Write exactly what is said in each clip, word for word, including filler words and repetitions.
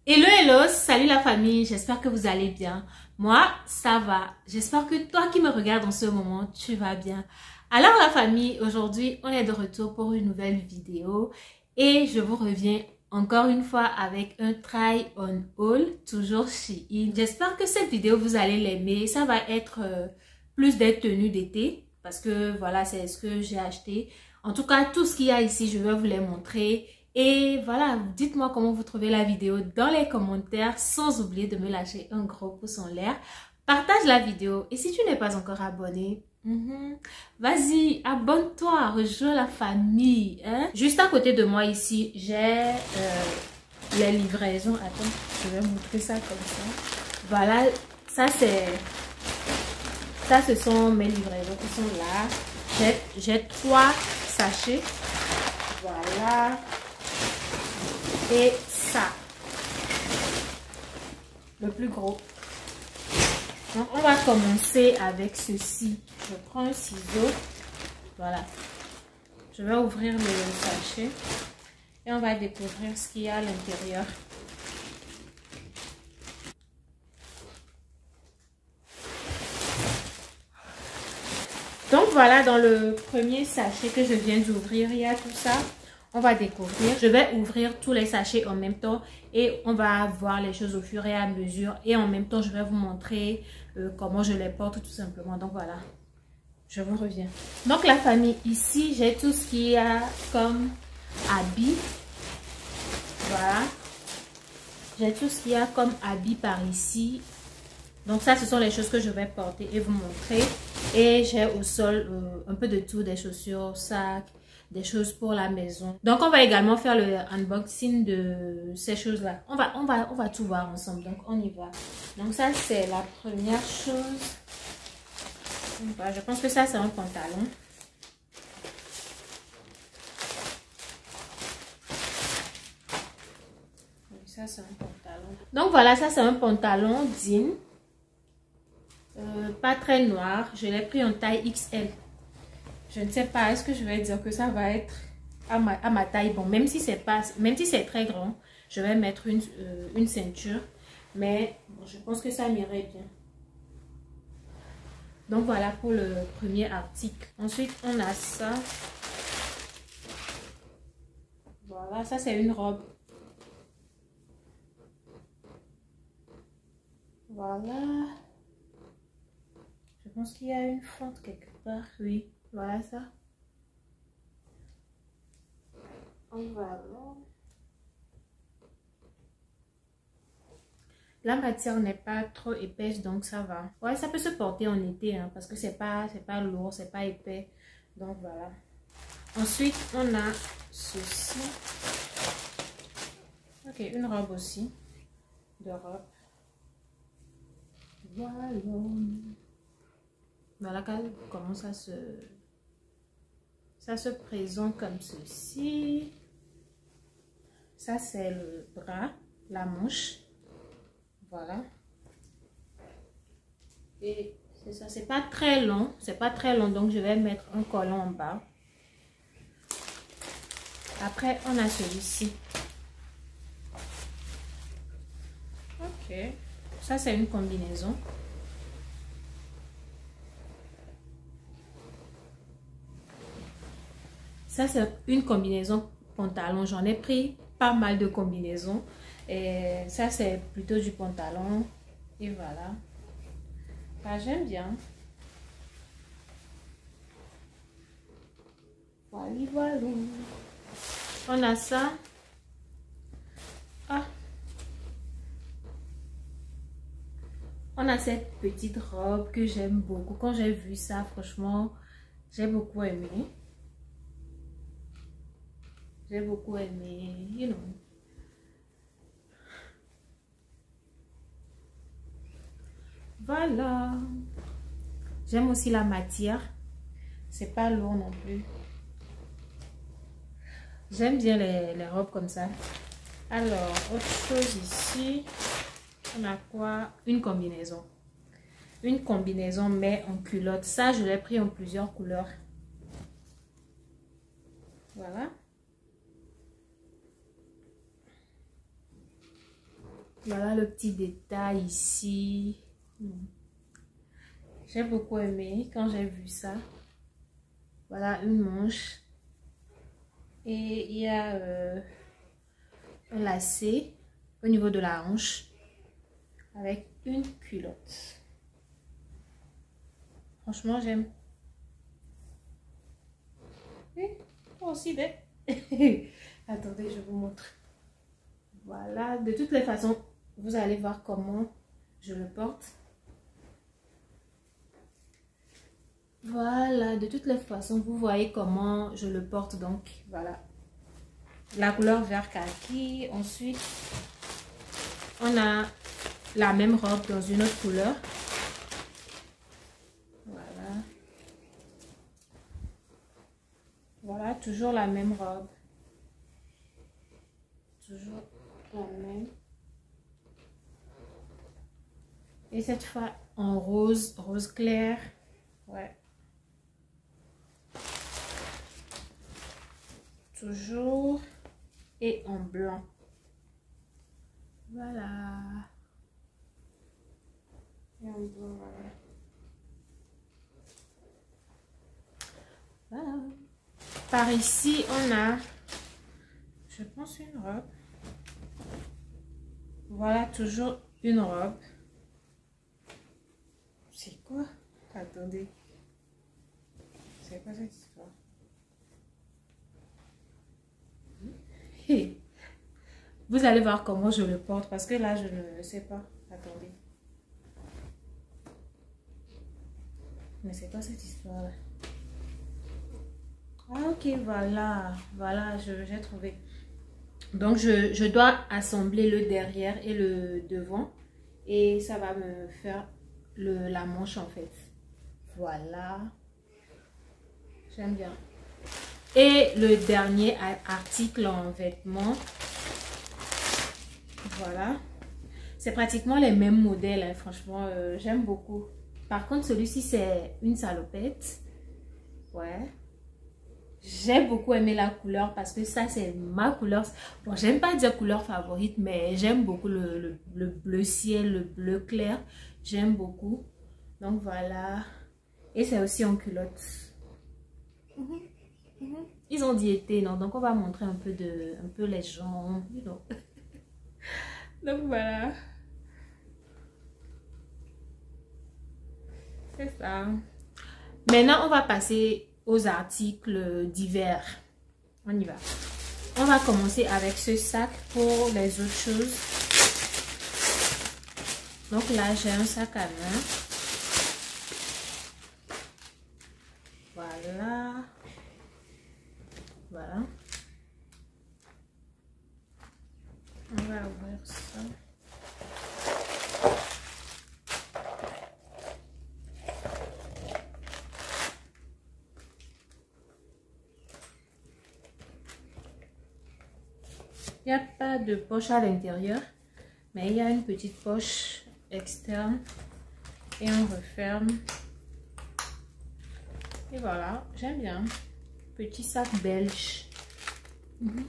Hello, hello, salut la famille, j'espère que vous allez bien. Moi, ça va. J'espère que toi qui me regardes en ce moment, tu vas bien. Alors la famille, aujourd'hui, on est de retour pour une nouvelle vidéo et je vous reviens encore une fois avec un try on haul, toujours Shein. J'espère que cette vidéo, vous allez l'aimer. Ça va être euh, plus des tenues d'été parce que voilà, c'est ce que j'ai acheté. En tout cas, tout ce qu'il y a ici, je vais vous les montrer. Et voilà, dites-moi comment vous trouvez la vidéo dans les commentaires, sans oublier de me lâcher un gros pouce en l'air. Partage la vidéo et si tu n'es pas encore abonné, mm-hmm, vas-y, abonne-toi, rejoins la famille. Hein? Juste à côté de moi ici, j'ai euh, les livraisons. Attends, je vais montrer ça comme ça. Voilà, ça c'est... Ça, ce sont mes livraisons qui sont là. J'ai trois sachets. Voilà. Et ça, le plus gros. Donc, on va commencer avec ceci. Je prends un ciseau. Voilà. Je vais ouvrir le sachet. Et on va découvrir ce qu'il y a à l'intérieur. Donc, voilà, dans le premier sachet que je viens d'ouvrir, il y a tout ça. On va découvrir. Je vais ouvrir tous les sachets en même temps et on va voir les choses au fur et à mesure. Et en même temps, je vais vous montrer euh, comment je les porte tout simplement. Donc voilà, je vous reviens. Donc la famille, ici, j'ai tout ce qu'il y a comme habit. Voilà. J'ai tout ce qu'il y a comme habit par ici. Donc ça, ce sont les choses que je vais porter et vous montrer. Et j'ai au sol euh, un peu de tout, des chaussures, sacs, des choses pour la maison. Donc on va également faire le unboxing de ces choses là. On va, on va, on va tout voir ensemble. Donc on y va. Donc ça c'est la première chose. Je pense que ça c'est un pantalon. Ça c'est un pantalon. Donc voilà, ça c'est un pantalon jean. Euh, pas très noir. Je l'ai pris en taille X L. Je ne sais pas, est-ce que je vais dire que ça va être à ma, à ma taille. Bon, même si c'est pas, même si c'est très grand, je vais mettre une, euh, une ceinture. Mais bon, je pense que ça m'irait bien. Donc voilà pour le premier article. Ensuite, on a ça. Voilà, ça c'est une robe. Voilà. Je pense qu'il y a une fente quelque part. Oui. Voilà ça. Voilà. La matière n'est pas trop épaisse donc ça va. Ouais, ça peut se porter en été hein, parce que c'est pas c'est pas lourd, c'est pas épais. Donc voilà. Ensuite, on a ceci. Ok, une robe aussi. De robe. Voilà. Voilà comment ça se ça se présente comme ceci. Ça c'est le bras, la manche. Voilà. Et c'est ça, c'est pas très long, c'est pas très long donc je vais mettre un collant en bas. Après on a celui-ci. Ok. Ça c'est une combinaison. Ça, c'est une combinaison pantalon. J'en ai pris pas mal de combinaisons. Et ça, c'est plutôt du pantalon. Et voilà. Bah, j'aime bien. Voilà, voilà. On a ça. Ah. On a cette petite robe que j'aime beaucoup. Quand j'ai vu ça, franchement, j'ai beaucoup aimé. J'ai beaucoup aimé, you know. Voilà. J'aime aussi la matière. C'est pas lourd non plus. J'aime bien les, les robes comme ça. Alors, autre chose ici. On a quoi? Une combinaison. Une combinaison mais en culotte. Ça, je l'ai pris en plusieurs couleurs. Voilà. Voilà le petit détail ici. J'ai beaucoup aimé quand j'ai vu ça. Voilà une manche. Et il y a euh, un lacet au niveau de la hanche avec une culotte. Franchement, j'aime. Et toi aussi, ben. Attendez, je vous montre. Voilà, de toutes les façons, vous allez voir comment je le porte. Voilà, de toutes les façons, vous voyez comment je le porte. Donc, voilà. La couleur vert kaki. Ensuite, on a la même robe dans une autre couleur. Voilà. Voilà, toujours la même robe. Toujours la même. Et cette fois en rose, rose clair. Ouais. Toujours. Et en blanc. Voilà. Et en blanc, voilà. Voilà. Par ici, on a, je pense, une robe. Voilà, toujours une robe. C'est quoi? Attendez. C'est quoi cette histoire? Hey. Vous allez voir comment je le porte parce que là, je ne sais pas. Attendez. Mais c'est quoi cette histoire-là? Ah, ok, voilà. Voilà, j'ai trouvé. Donc, je, je dois assembler le derrière et le devant. Et ça va me faire le, la manche, en fait. Voilà. J'aime bien. Et le dernier article en vêtements. Voilà. C'est pratiquement les mêmes modèles, hein. Franchement, euh, j'aime beaucoup. Par contre, celui-ci, c'est une salopette. Ouais. J'ai beaucoup aimé la couleur parce que ça, c'est ma couleur. Bon, j'aime pas dire couleur favorite, mais j'aime beaucoup le, le, le bleu ciel, le bleu clair. J'aime beaucoup. Donc, voilà. Et c'est aussi en culotte. Mm-hmm. Mm-hmm. Ils ont diété, non? Donc, on va montrer un peu, de, un peu les jambes. You know. Donc, voilà. C'est ça. Maintenant, on va passer aux articles divers. On y va. On va commencer avec ce sac pour les autres choses. Donc là, j'ai un sac à main. Voilà. Voilà. On va ouvrir ça. Il n'y a pas de poche à l'intérieur, mais il y a une petite poche externe et on referme. Et voilà, j'aime bien. Petit sac belge. Mm-hmm.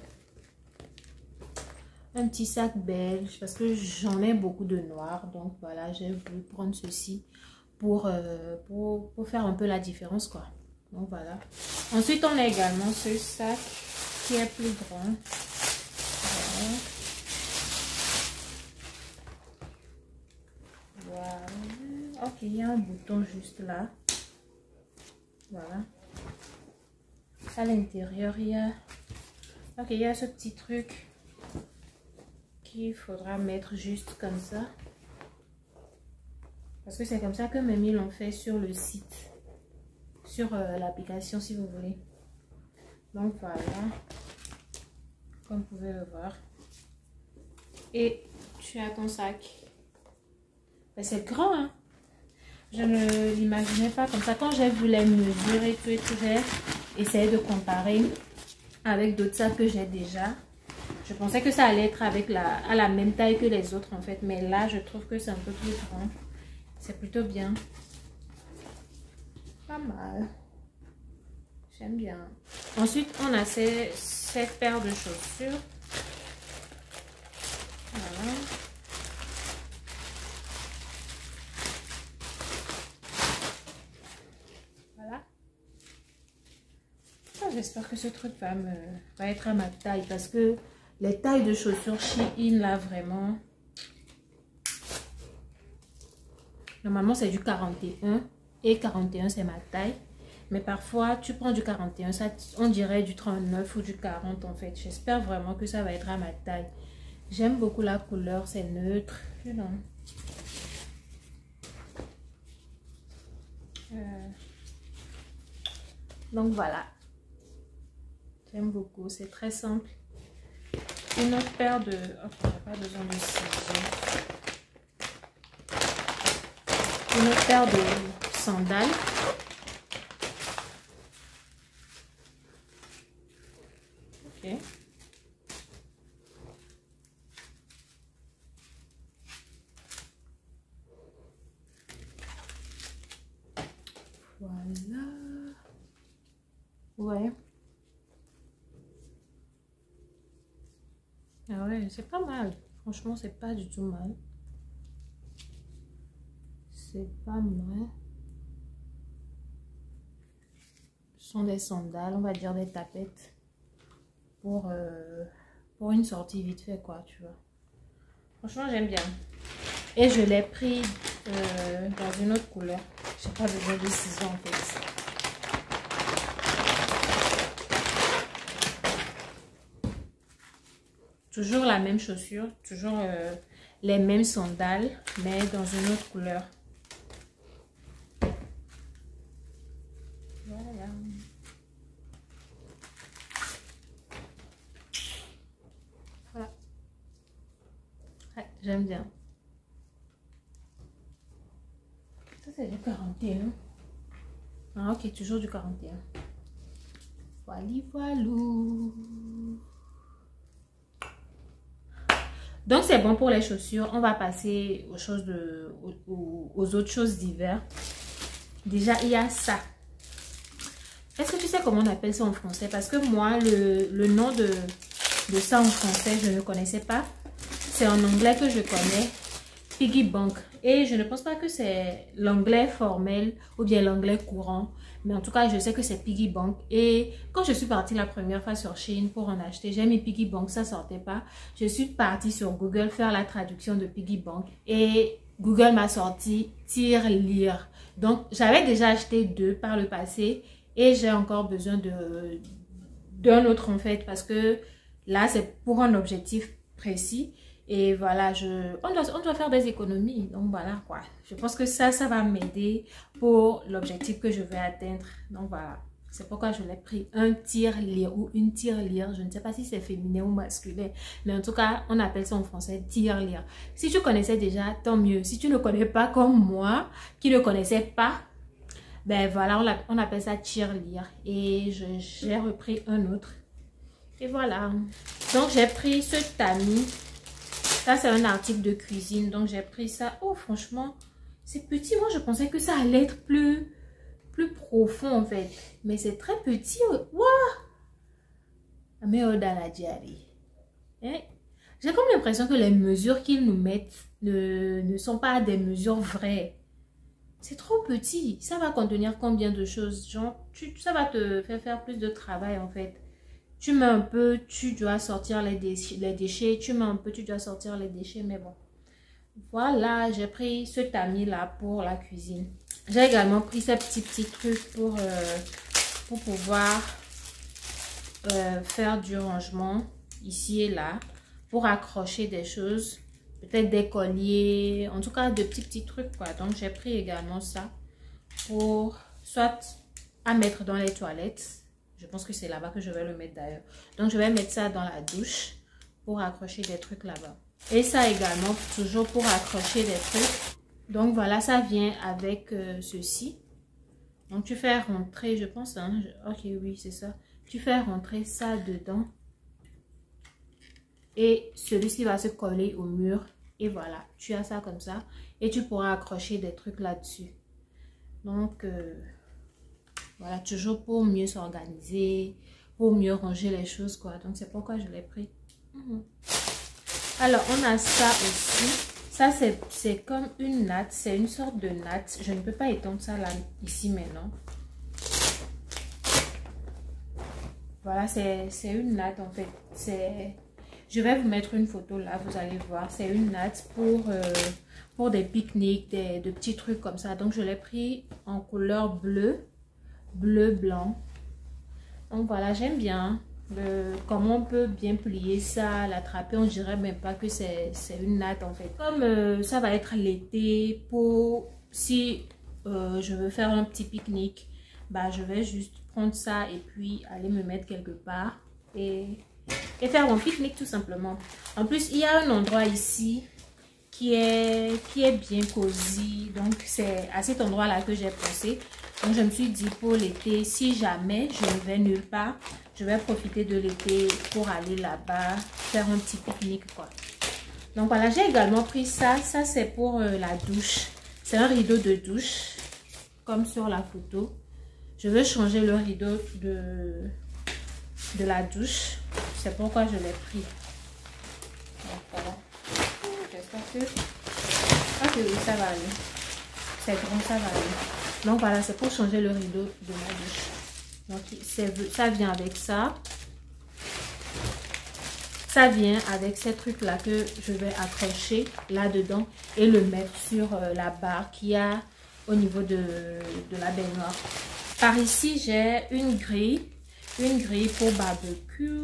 Un petit sac belge parce que j'en ai beaucoup de noir. Donc voilà, j'ai voulu prendre ceci pour, euh, pour, pour faire un peu la différence, quoi. Donc voilà. Ensuite, on a également ce sac qui est plus grand. Voilà. Ok, il y a un bouton juste là. Voilà. À l'intérieur, il y a... Ok, il y a ce petit truc qu'il faudra mettre juste comme ça. Parce que c'est comme ça que Memie l'ont fait sur le site. Sur euh, l'application, si vous voulez. Donc voilà. Comme vous pouvez le voir. Et tu as ton sac. Ben, c'est grand, hein. Je ne l'imaginais pas comme ça. Quand j'ai vu les mesures et tout, et tout, j'ai essayé de comparer avec d'autres sacs que j'ai déjà. Je pensais que ça allait être avec la, à la même taille que les autres, en fait. Mais là, je trouve que c'est un peu plus grand. C'est plutôt bien. Pas mal. J'aime bien. Ensuite, on a ces, cette paire de chaussures. Voilà. j'espère que ce truc va, me, va être à ma taille. Parce que les tailles de chaussures Shein, là, vraiment... Normalement, c'est du quarante et un. Et quarante et un, c'est ma taille. Mais parfois, tu prends du quarante et un, ça, on dirait du trente-neuf ou du quarante, en fait. J'espère vraiment que ça va être à ma taille. J'aime beaucoup la couleur, c'est neutre. Non. Euh... Donc, voilà. J'aime beaucoup, c'est très simple. Une autre paire de... Oh, j'ai pas besoin de ciseaux. Une autre paire de sandales. Ok. Voilà. Ouais. Ah ouais, c'est pas mal. Franchement, c'est pas du tout mal. C'est pas mal. Ce sont des sandales, on va dire des tapettes. Pour, euh, pour une sortie vite fait, quoi, tu vois. Franchement, j'aime bien. Et je l'ai pris euh, dans une autre couleur. J'ai pas besoin de ciseaux, en fait. Toujours la même chaussure, toujours euh, les mêmes sandales, mais dans une autre couleur. Voilà. Voilà. Ouais, j'aime bien. Ça, c'est du quarante et un. Ah, ok, toujours du quarante et un. Voilà, voilà. Donc, c'est bon pour les chaussures. On va passer aux choses de, aux, aux autres choses d'hiver. Déjà, il y a ça. Est-ce que tu sais comment on appelle ça en français? Parce que moi, le, le nom de, de ça en français, je ne connaissais pas. C'est en anglais que je connais. Piggy bank. Et je ne pense pas que c'est l'anglais formel ou bien l'anglais courant. Mais en tout cas, je sais que c'est piggy bank. Et quand je suis partie la première fois sur Shein pour en acheter, j'ai mis piggy bank, ça sortait pas. Je suis partie sur Google faire la traduction de piggy bank. Et Google m'a sorti tire-lire. Donc, j'avais déjà acheté deux par le passé. Et j'ai encore besoin de d'un autre en fait. Parce que là, c'est pour un objectif précis. Et voilà, je, on, doit, on doit faire des économies. Donc voilà quoi. Je pense que ça, ça va m'aider pour l'objectif que je vais atteindre. Donc voilà. C'est pourquoi je l'ai pris. Un tire-lire ou une tire-lire. Je ne sais pas si c'est féminin ou masculin. Mais en tout cas, on appelle ça en français tire-lire. Si tu connaissais déjà, tant mieux. Si tu ne connais pas comme moi, qui ne connaissais pas, ben voilà, on, on appelle ça tire-lire. Et j'ai repris un autre. Et voilà. Donc j'ai pris ce tamis. Ça, c'est un article de cuisine. Donc, j'ai pris ça. Oh, franchement, c'est petit. Moi, je pensais que ça allait être plus, plus profond, en fait. Mais c'est très petit. Waouh! Mais oh, dans la diarrhée. Hein? J'ai comme l'impression que les mesures qu'ils nous mettent ne, ne sont pas des mesures vraies. C'est trop petit. Ça va contenir combien de choses? Genre, tu, ça va te faire faire plus de travail, en fait. Tu mets un peu, tu dois sortir les déchets, les déchets. Tu mets un peu, tu dois sortir les déchets. Mais bon. Voilà, j'ai pris ce tamis-là pour la cuisine. J'ai également pris ces petits petits trucs pour, euh, pour pouvoir euh, faire du rangement ici et là. Pour accrocher des choses. Peut-être des colliers. En tout cas, de petits petits trucs quoi. Donc, j'ai pris également ça. Pour soit à mettre dans les toilettes. Je pense que c'est là-bas que je vais le mettre d'ailleurs. Donc, je vais mettre ça dans la douche pour accrocher des trucs là-bas. Et ça également, toujours pour accrocher des trucs. Donc, voilà, ça vient avec euh, ceci. Donc, tu fais rentrer, je pense, hein, je, ok, oui, c'est ça. Tu fais rentrer ça dedans. Et celui-ci va se coller au mur. Et voilà, tu as ça comme ça. Et tu pourras accrocher des trucs là-dessus. Donc... Euh, voilà, toujours pour mieux s'organiser, pour mieux ranger les choses, quoi. Donc, c'est pourquoi je l'ai pris. Mmh. Alors, on a ça aussi. Ça, c'est comme une natte. C'est une sorte de natte. Je ne peux pas étendre ça là, ici, maintenant. Voilà, c'est une natte en fait. C'est... Je vais vous mettre une photo là, vous allez voir. C'est une natte pour, euh, pour des pique-niques, des, de petits trucs comme ça. Donc, je l'ai pris en couleur bleu, bleu, blanc. Donc, voilà, j'aime bien le, comment on peut bien plier ça, l'attraper. On dirait même pas que c'est une natte en fait. Comme euh, ça va être l'été, pour si euh, je veux faire un petit pique-nique, bah, je vais juste prendre ça et puis aller me mettre quelque part et... et faire mon pique-nique tout simplement. En plus, il y a un endroit ici qui est, qui est bien cosy. Donc, c'est à cet endroit-là que j'ai pensé. Donc, je me suis dit pour l'été, si jamais je ne vais nulle part, je vais profiter de l'été pour aller là-bas, faire un petit pique-nique, quoi. Donc, voilà, j'ai également pris ça. Ça, c'est pour euh, la douche. C'est un rideau de douche, comme sur la photo. Je veux changer le rideau de, de la douche. C'est pourquoi je l'ai pris. Donc, voilà. J'espère que... Ah, que oui, ça va aller. C'est grand, ça va aller. Donc voilà, c'est pour changer le rideau de ma douche. Donc ça vient avec ça. Ça vient avec ces trucs-là que je vais accrocher là-dedans et le mettre sur la barre qu'il y a au niveau de, de la baignoire. Par ici, j'ai une grille. Une grille pour barbecue.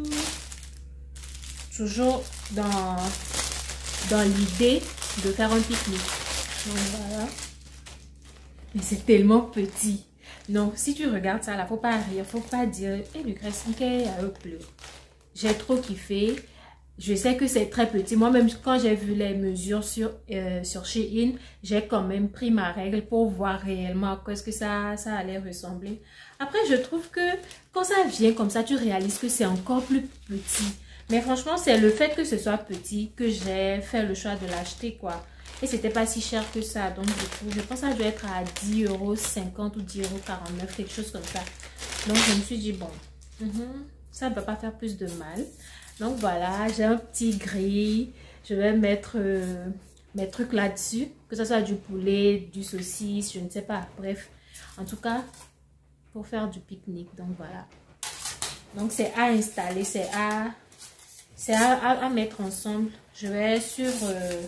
Toujours dans, dans l'idée de faire un pique-nique. Donc voilà. Mais c'est tellement petit. Donc si tu regardes ça là, faut pas rire, faut pas dire hé hey, Lucrèce, qu'elle a eu plus. J'ai trop kiffé. Je sais que c'est très petit. Moi-même, quand j'ai vu les mesures sur, euh, sur Shein, j'ai quand même pris ma règle pour voir réellement à quoi est-ce que ça, ça allait ressembler. Après, je trouve que quand ça vient comme ça, tu réalises que c'est encore plus petit. Mais franchement, c'est le fait que ce soit petit que j'ai fait le choix de l'acheter, quoi. Et c'était pas si cher que ça. Donc, du coup, je pense que ça doit être à dix euros cinquante ou dix euros quarante-neuf, quelque chose comme ça. Donc, je me suis dit, bon, mm-hmm, ça ne va pas faire plus de mal. Donc, voilà, j'ai un petit grill. Je vais mettre euh, mes trucs là-dessus. Que ce soit du poulet, du saucisse, je ne sais pas. Bref, en tout cas, pour faire du pique-nique. Donc, voilà. Donc, c'est à installer, c'est à... C'est à, à, à mettre ensemble. Je vais sur... Euh,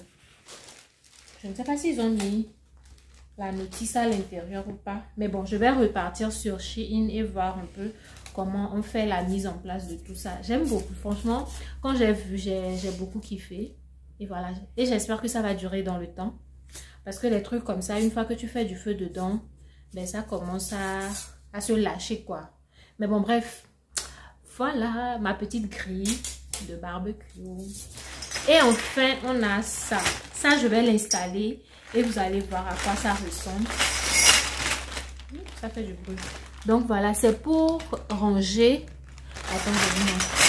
je ne sais pas s'ils ont mis la notice à l'intérieur ou pas. Mais bon, je vais repartir sur Shein et voir un peu comment on fait la mise en place de tout ça. J'aime beaucoup. Franchement, quand j'ai vu, j'ai beaucoup kiffé. Et voilà. Et j'espère que ça va durer dans le temps. Parce que les trucs comme ça, une fois que tu fais du feu dedans, ben ça commence à, à se lâcher, quoi. Mais bon, bref. Voilà ma petite grille de barbecue. Et enfin, on a ça. Ça, je vais l'installer et vous allez voir à quoi ça ressemble. Ça fait du bruit. Donc, voilà, c'est pour ranger. Attends, je vous montre.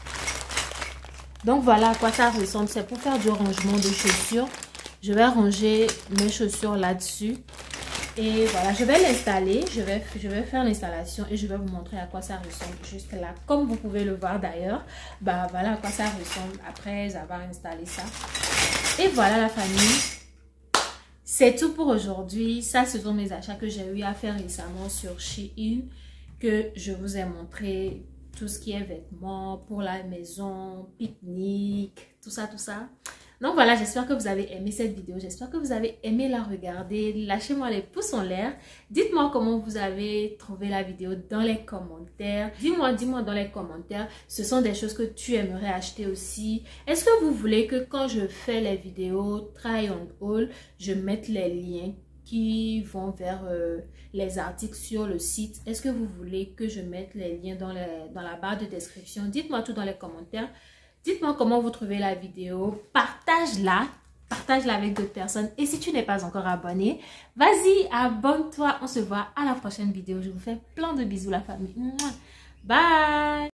Donc, voilà à quoi ça ressemble. C'est pour faire du rangement de chaussures. Je vais ranger mes chaussures là-dessus. Et voilà, je vais l'installer, je vais, je vais faire l'installation et je vais vous montrer à quoi ça ressemble juste là. Comme vous pouvez le voir d'ailleurs, bah voilà à quoi ça ressemble après avoir installé ça. Et voilà la famille, c'est tout pour aujourd'hui. Ça, ce sont mes achats que j'ai eu à faire récemment sur Shein, que je vous ai montré tout ce qui est vêtements pour la maison, pique-nique, tout ça, tout ça. Donc voilà, j'espère que vous avez aimé cette vidéo. J'espère que vous avez aimé la regarder. Lâchez-moi les pouces en l'air. Dites-moi comment vous avez trouvé la vidéo dans les commentaires. Dis-moi, dis-moi dans les commentaires. Ce sont des choses que tu aimerais acheter aussi. Est-ce que vous voulez que quand je fais les vidéos try on haul, je mette les liens qui vont vers euh, les articles sur le site? Est-ce que vous voulez que je mette les liens dans, les, dans la barre de description? Dites-moi tout dans les commentaires. Dites-moi comment vous trouvez la vidéo. Partage-la. Partage-la avec d'autres personnes. Et si tu n'es pas encore abonné, vas-y, abonne-toi. On se voit à la prochaine vidéo. Je vous fais plein de bisous la famille. Bye!